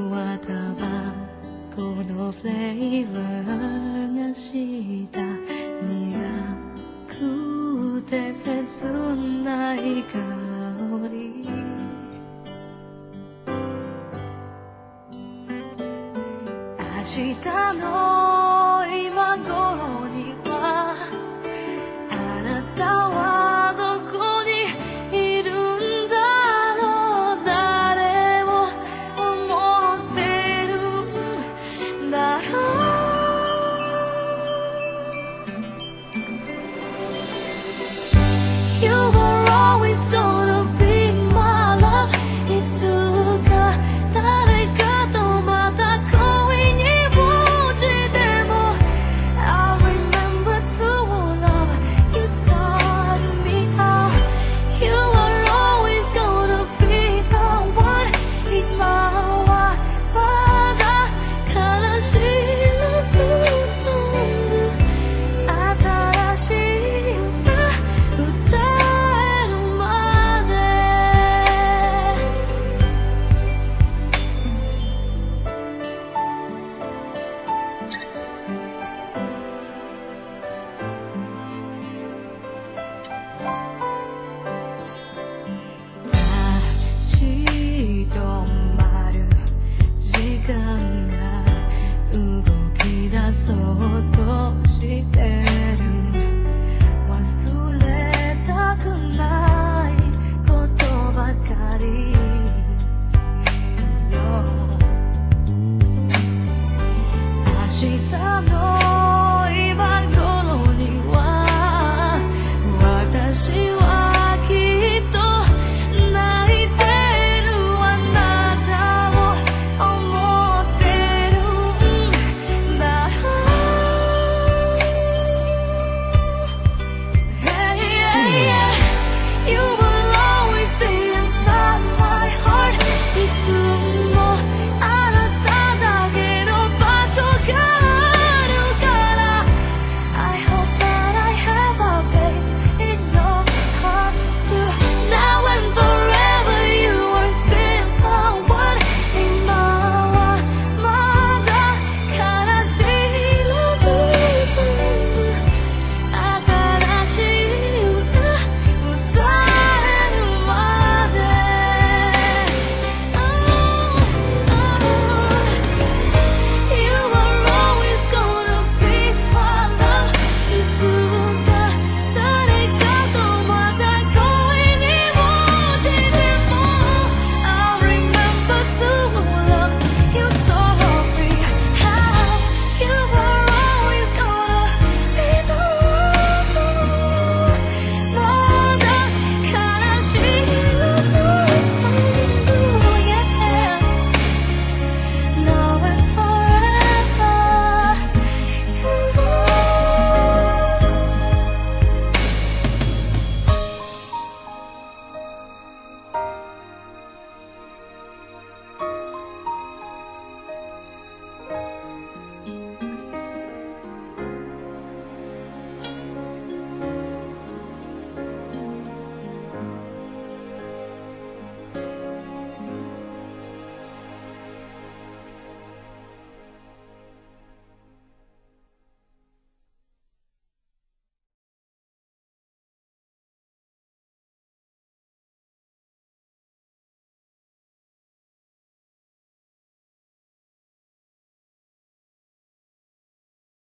はタバコのフレーバーがした苦くて切ない香り明日の今頃にはあなたはどこにいるんだろう誰を思ってるんだろう You were always gonna be my love いつか誰かとまた恋に落ちても I remember to love You taught me how You are always gonna be the one 今はまだ悲しい Love song 新しい歌歌えるまで立ち止まる時間が動き出そうとしてる忘れたくないことばかりよ明日の